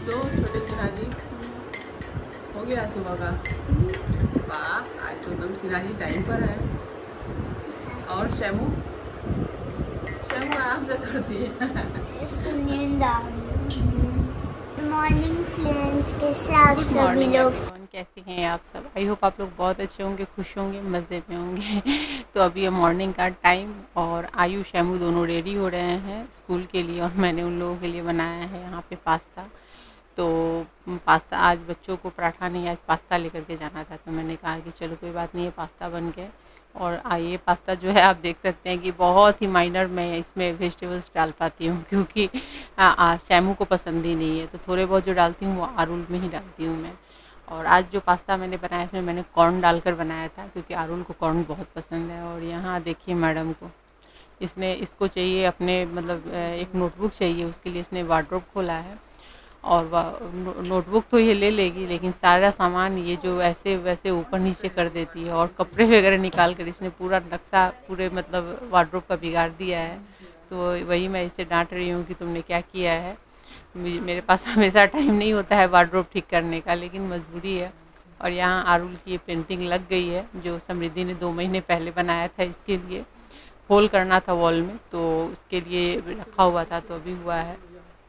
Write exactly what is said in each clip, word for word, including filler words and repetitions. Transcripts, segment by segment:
तो छोटे सिराजी हो गया सुबह का। वाह, आज तो एकदम सिराजी टाइम पर है। और शैमू शैमू आराम से करती है। इसको नींद आ रही है। मॉर्निंग फ्रेंड्स के साथ सभी लोग कैसे हैं आप सब? आई होप आप लोग बहुत अच्छे होंगे, खुश होंगे, मज़े में होंगे। तो अभी है मॉर्निंग का टाइम और आयु शैमू दोनों रेडी हो रहे हैं स्कूल के लिए और मैंने उन लोगों के लिए बनाया है यहाँ पे पास्ता। तो पास्ता आज बच्चों को पराठा नहीं, आज पास्ता लेकर के जाना था, तो मैंने कहा कि चलो कोई बात नहीं है, पास्ता बन गए। और ये पास्ता जो है आप देख सकते हैं कि बहुत ही माइनर मैं इसमें वेजिटेबल्स डाल पाती हूँ क्योंकि शैमू को पसंद ही नहीं है, तो थोड़े बहुत जो डालती हूँ वो आरुल में ही डालती हूँ मैं। और आज जो पास्ता मैंने बनाया इसमें मैंने कॉर्न डालकर बनाया था क्योंकि आरुल को कॉर्न बहुत पसंद है। और यहाँ देखिए मैडम को, इसने इसको चाहिए अपने मतलब एक नोटबुक चाहिए, उसके लिए इसने वार्डरोब खोला है और नोटबुक तो ये ले लेगी लेकिन सारा सामान ये जो ऐसे वैसे ऊपर नीचे कर देती है और कपड़े वगैरह निकाल कर इसने पूरा नक्शा पूरे मतलब वार्डरोब का बिगाड़ दिया है। तो वही मैं इसे डांट रही हूँ कि तुमने क्या किया है। मेरे पास हमेशा टाइम नहीं होता है वार्डरोब ठीक करने का, लेकिन मजबूरी है। और यहाँ आरुल की ये पेंटिंग लग गई है जो समृद्धि ने दो महीने पहले बनाया था, इसके लिए होल करना था वॉल में, तो उसके लिए रखा हुआ था, तो अभी हुआ है।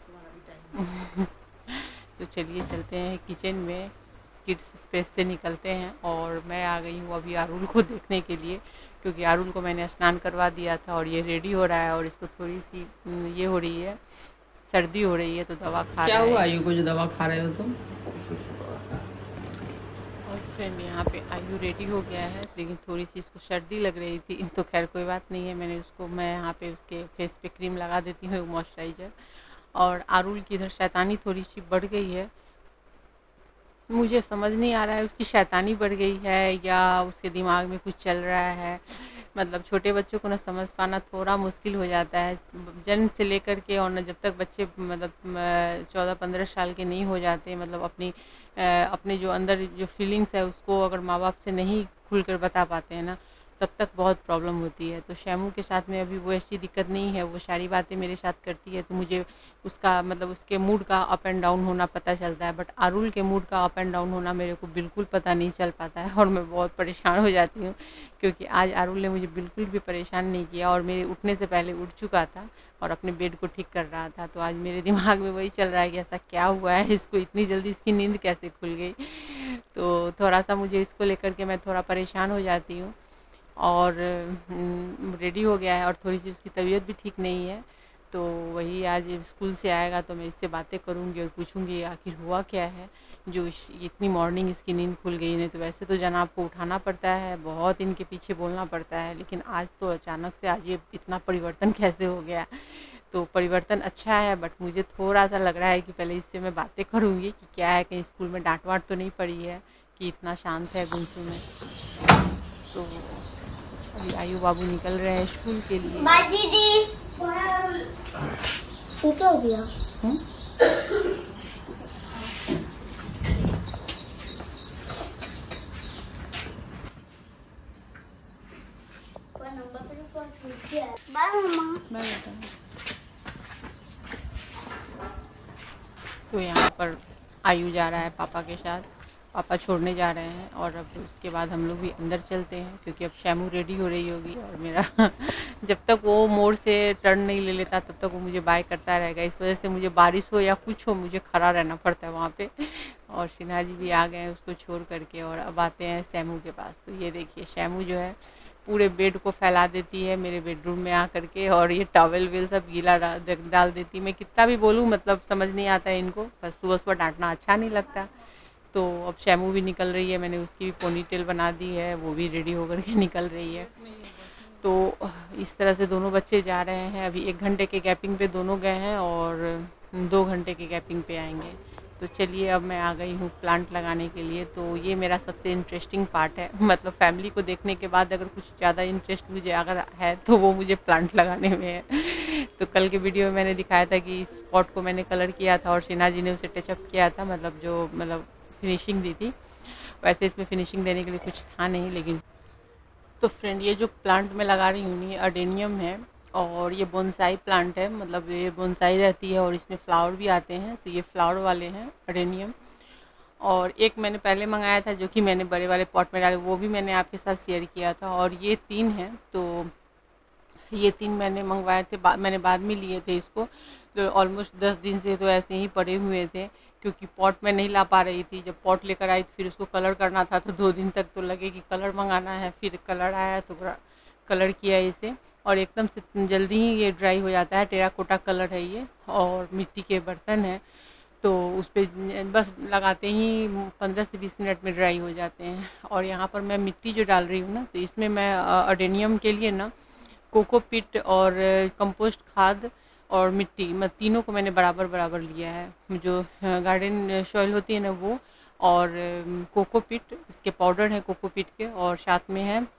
तो चलिए चलते हैं किचन में, किड्स स्पेस से निकलते हैं। और मैं आ गई हूँ अभी आरुल को देखने के लिए क्योंकि आरुल को मैंने स्नान करवा दिया था और ये रेडी हो रहा है और इसको थोड़ी सी ये हो रही है, सर्दी हो रही है, तो दवा खा क्या रहा है। हुआ आयु को जो दवा खा रहे हो तुम? और फ्रेंड यहाँ पे आयु रेडी हो गया है लेकिन थोड़ी सी इसको सर्दी लग रही थी, तो खैर कोई बात नहीं है, मैंने उसको मैं यहाँ पे उसके फेस पे क्रीम लगा देती हूँ मॉइस्चराइज़र। और आरुल की इधर शैतानी थोड़ी सी बढ़ गई है, मुझे समझ नहीं आ रहा है उसकी शैतानी बढ़ गई है या उसके दिमाग में कुछ चल रहा है। मतलब छोटे बच्चों को ना समझ पाना थोड़ा मुश्किल हो जाता है जन्म से लेकर के, और न जब तक बच्चे मतलब चौदह पंद्रह साल के नहीं हो जाते, मतलब अपनी अपने जो अंदर जो फीलिंग्स है उसको अगर माँ बाप से नहीं खुल कर बता पाते हैं ना, तब तक बहुत प्रॉब्लम होती है। तो शैमू के साथ में अभी वो ऐसी दिक्कत नहीं है, वो सारी बातें मेरे साथ करती है, तो मुझे उसका मतलब उसके मूड का अप एंड डाउन होना पता चलता है। बट आरुल के मूड का अप एंड डाउन होना मेरे को बिल्कुल पता नहीं चल पाता है और मैं बहुत परेशान हो जाती हूँ क्योंकि आज आरुल ने मुझे बिल्कुल भी परेशान नहीं किया और मेरे उठने से पहले उठ चुका था और अपने बेड को ठीक कर रहा था। तो आज मेरे दिमाग में वही चल रहा है कि ऐसा क्या हुआ है, इसको इतनी जल्दी इसकी नींद कैसे खुल गई। तो थोड़ा सा मुझे इसको लेकर के मैं थोड़ा परेशान हो जाती हूँ। और रेडी हो गया है और थोड़ी सी उसकी तबीयत भी ठीक नहीं है, तो वही आज स्कूल से आएगा तो मैं इससे बातें करूँगी और पूछूँगी आखिर हुआ क्या है जो इतनी मॉर्निंग इसकी नींद खुल गई। नहीं तो वैसे तो जनाब को उठाना पड़ता है, बहुत इनके पीछे बोलना पड़ता है, लेकिन आज तो अचानक से आज ये इतना परिवर्तन कैसे हो गया। तो परिवर्तन अच्छा है बट मुझे थोड़ा सा लग रहा है कि पहले इससे मैं बातें करूँगी कि क्या है, कहीं स्कूल में डांट वाट तो नहीं पड़ी है कि इतना शांत है गुमसुम में। तो अभी आयु बाबू निकल रहे हैं स्कूल के लिए। बाय दीदी, क्या हो गया? बाय मम्मा। बाय बेटा। तो यहाँ पर आयु जा रहा है पापा के साथ, पापा छोड़ने जा रहे हैं और अब उसके बाद हम लोग भी अंदर चलते हैं क्योंकि अब शैमू रेडी हो रही होगी और मेरा जब तक वो मोड़ से टर्न नहीं ले लेता तब तक वो मुझे बाय करता रहेगा। इस वजह से मुझे बारिश हो या कुछ हो मुझे खड़ा रहना पड़ता है वहाँ पे। और शिना जी भी आ गए हैं उसको छोड़ करके और अब आते हैं शैमू के पास। तो ये देखिए शैमू जो है पूरे बेड को फैला देती है मेरे बेडरूम में आ करके और ये टॉवल वेल सब गीला डाल देती। मैं कितना भी बोलूँ मतलब समझ नहीं आता है इनको, बस सुबह सुबह डांटना अच्छा नहीं लगता। तो अब शैमू भी निकल रही है, मैंने उसकी भी पोनी टेल बना दी है, वो भी रेडी होकर के निकल रही है। तो इस तरह से दोनों बच्चे जा रहे हैं। अभी एक घंटे के गैपिंग पे दोनों गए हैं और दो घंटे के गैपिंग पे आएंगे। तो चलिए अब मैं आ गई हूँ प्लांट लगाने के लिए। तो ये मेरा सबसे इंटरेस्टिंग पार्ट है, मतलब फैमिली को देखने के बाद अगर कुछ ज़्यादा इंटरेस्ट मुझे अगर है तो वो मुझे प्लांट लगाने में है। तो कल के वीडियो में मैंने दिखाया था कि पॉट को मैंने कलर किया था और शीना जी ने उसे टचअप किया था, मतलब जो मतलब फिनिशिंग दी थी। वैसे इसमें फिनिशिंग देने के लिए कुछ था नहीं, लेकिन तो फ्रेंड ये जो प्लांट मैं लगा रही हूँ ये अडेनियम है और ये बोनसाई प्लांट है, मतलब ये बोनसाई रहती है और इसमें फ्लावर भी आते हैं, तो ये फ्लावर वाले हैं अडेनियम। और एक मैंने पहले मंगाया था जो कि मैंने बड़े वाले पॉट में डाले, वो भी मैंने आपके साथ शेयर किया था। और ये तीन हैं, तो ये तीन मैंने मंगवाए थे, बा, मैंने बाद में लिए थे इसको। तो ऑलमोस्ट दस दिन से तो ऐसे ही पड़े हुए थे, क्योंकि पॉट में नहीं ला पा रही थी। जब पॉट लेकर आई तो फिर उसको कलर करना था, तो दो दिन तक तो लगे कि कलर मंगाना है। फिर कलर आया तो कलर किया इसे, और एकदम से जल्दी ही ये ड्राई हो जाता है। टेराकोटा कलर है ये, और मिट्टी के बर्तन है, तो उस पर बस लगाते ही पंद्रह से बीस मिनट में ड्राई हो जाते हैं। और यहाँ पर मैं मिट्टी जो डाल रही हूँ ना, तो इसमें मैं अडेनियम के लिए ना कोकोपीट और कंपोस्ट खाद और मिट्टी, मैं तीनों को मैंने बराबर बराबर लिया है। जो गार्डन सॉइल होती है ना वो, और कोकोपीट, इसके पाउडर है कोकोपीट के, और साथ में है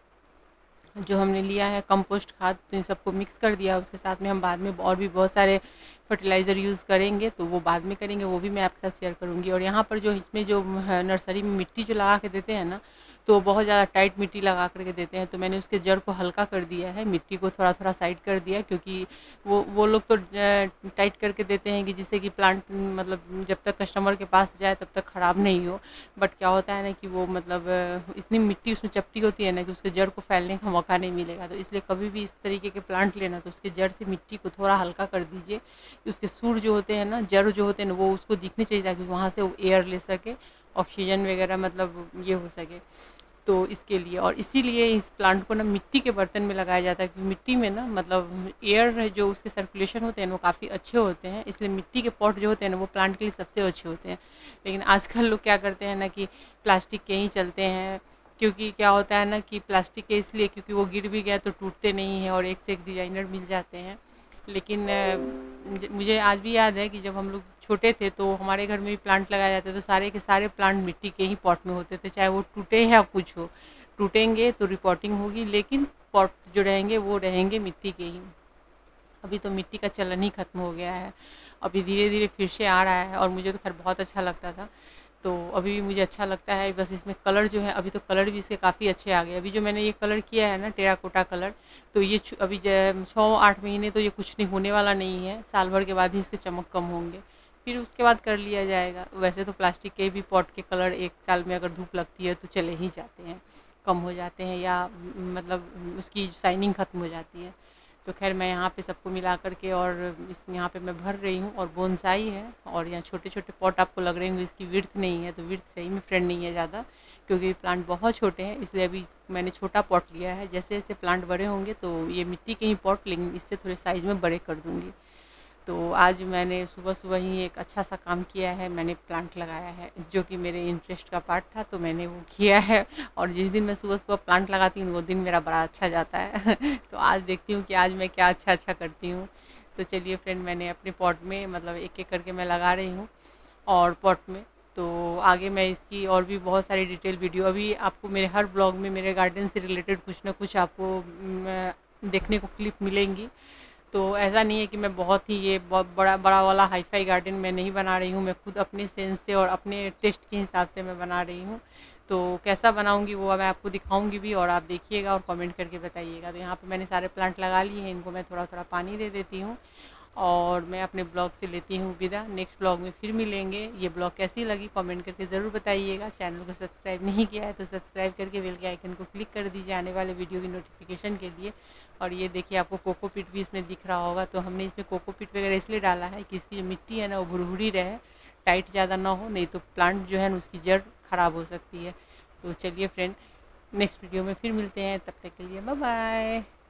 जो हमने लिया है कंपोस्ट खाद। तो इन सबको मिक्स कर दिया। उसके साथ में हम बाद में और भी बहुत सारे फर्टिलाइज़र यूज़ करेंगे, तो वो बाद में करेंगे, वो भी मैं आपके साथ शेयर करूँगी। और यहाँ पर जो इसमें जो नर्सरी में मिट्टी जो लगा के देते हैं ना, तो बहुत ज़्यादा टाइट मिट्टी लगा करके देते हैं, तो मैंने उसके जड़ को हल्का कर दिया है, मिट्टी को थोड़ा थोड़ा साइड कर दिया, क्योंकि वो वो लोग तो टाइट करके देते हैं कि जिससे कि प्लांट मतलब जब तक कस्टमर के पास जाए तब तक ख़राब नहीं हो। बट क्या होता है ना कि वो मतलब इतनी मिट्टी उसमें चपटी होती है ना कि उसके जड़ को फैलने का मौका नहीं मिलेगा। तो इसलिए कभी भी इस तरीके के प्लांट लेना तो उसके जड़ से मिट्टी को थोड़ा हल्का कर दीजिए। उसके सूर जो होते हैं ना, जड़ जो होते हैं ना, वो उसको दिखने चाहिए ताकि वहाँ से वो एयर ले सके, ऑक्सीजन वगैरह मतलब ये हो सके। तो इसके लिए, और इसीलिए इस प्लांट को ना मिट्टी के बर्तन में लगाया जाता है, क्योंकि मिट्टी में ना मतलब एयर जो उसके सर्कुलेशन होते हैं वो काफ़ी अच्छे होते हैं। इसलिए मिट्टी के पॉट जो होते हैं ना वो प्लांट के लिए सबसे अच्छे होते हैं। लेकिन आजकल लोग क्या करते हैं ना कि प्लास्टिक के ही चलते हैं, क्योंकि क्या होता है ना कि प्लास्टिक के इसलिए क्योंकि वो गिर भी गया तो टूटते नहीं हैं और एक से एक डिजाइनर मिल जाते हैं। लेकिन मुझे आज भी याद है कि जब हम लोग छोटे थे तो हमारे घर में भी प्लांट लगाए जाते, तो सारे के सारे प्लांट मिट्टी के ही पॉट में होते थे, चाहे वो टूटे या कुछ हो। टूटेंगे तो रिपोर्टिंग होगी, लेकिन पॉट जो रहेंगे वो रहेंगे मिट्टी के ही। अभी तो मिट्टी का चलन ही ख़त्म हो गया है, अभी धीरे धीरे फिर से आ रहा है, और मुझे तो खैर बहुत अच्छा लगता था, तो अभी भी मुझे अच्छा लगता है। बस इसमें कलर जो है, अभी तो कलर भी इसके काफ़ी अच्छे आ गए। अभी जो मैंने ये कलर किया है ना टेराकोटा कलर, तो ये अभी छः आठ महीने तो ये कुछ नहीं होने वाला नहीं है, साल भर के बाद ही इसके चमक कम होंगे, फिर उसके बाद कर लिया जाएगा। वैसे तो प्लास्टिक के भी पॉट के कलर एक साल में अगर धूप लगती है तो चले ही जाते हैं, कम हो जाते हैं, या मतलब उसकी शाइनिंग ख़त्म हो जाती है। तो खैर मैं यहाँ पे सबको मिला करके और इस यहाँ पे मैं भर रही हूँ। और बोनसाई है, और यहाँ छोटे छोटे पॉट आपको लग रहे होंगे, इसकी विड्थ नहीं है, तो विड्थ सही में फ्रेंड नहीं है ज़्यादा, क्योंकि प्लांट बहुत छोटे हैं, इसलिए अभी मैंने छोटा पॉट लिया है। जैसे जैसे प्लांट बड़े होंगे तो ये मिट्टी के ही पॉट, लेकिन इससे थोड़े साइज़ में बड़े कर दूँगी। तो आज मैंने सुबह सुबह ही एक अच्छा सा काम किया है, मैंने प्लांट लगाया है, जो कि मेरे इंटरेस्ट का पार्ट था, तो मैंने वो किया है। और जिस दिन मैं सुबह सुबह प्लांट लगाती हूँ वो दिन मेरा बड़ा अच्छा जाता है। तो आज देखती हूँ कि आज मैं क्या अच्छा अच्छा करती हूँ। तो चलिए फ्रेंड, मैंने अपने पॉट में मतलब एक एक करके मैं लगा रही हूँ और पॉट में। तो आगे मैं इसकी और भी बहुत सारी डिटेल वीडियो, अभी आपको मेरे हर ब्लॉग में मेरे गार्डन से रिलेटेड कुछ ना कुछ आपको देखने को क्लिप मिलेंगी। तो ऐसा नहीं है कि मैं बहुत ही ये बहुत बड़ा बड़ा वाला हाई फाई गार्डन मैं नहीं बना रही हूँ, मैं खुद अपने सेंस से और अपने टेस्ट के हिसाब से मैं बना रही हूँ। तो कैसा बनाऊँगी वो मैं आपको दिखाऊँगी भी, और आप देखिएगा और कमेंट करके बताइएगा। तो यहाँ पे मैंने सारे प्लांट लगा लिए हैं, इनको मैं थोड़ा थोड़ा पानी दे देती हूँ, और मैं अपने ब्लॉग से लेती हूँ विदा। नेक्स्ट ब्लॉग में फिर मिलेंगे। ये ब्लॉग कैसी लगी कमेंट करके ज़रूर बताइएगा। चैनल को सब्सक्राइब नहीं किया है तो सब्सक्राइब करके बेल के आइकन को क्लिक कर दीजिए आने वाले वीडियो की नोटिफिकेशन के लिए। और ये देखिए आपको कोकोपीट भी इसमें दिख रहा होगा, तो हमने इसमें कोकोपीट वगैरह इसलिए डाला है कि इसकी जो मिट्टी है ना वो भुरभुरी रहे, टाइट ज़्यादा ना हो, नहीं तो प्लांट जो है ना उसकी जड़ ख़राब हो सकती है। तो चलिए फ्रेंड, नेक्स्ट वीडियो में फिर मिलते हैं, तब तक के लिए बाय बाय।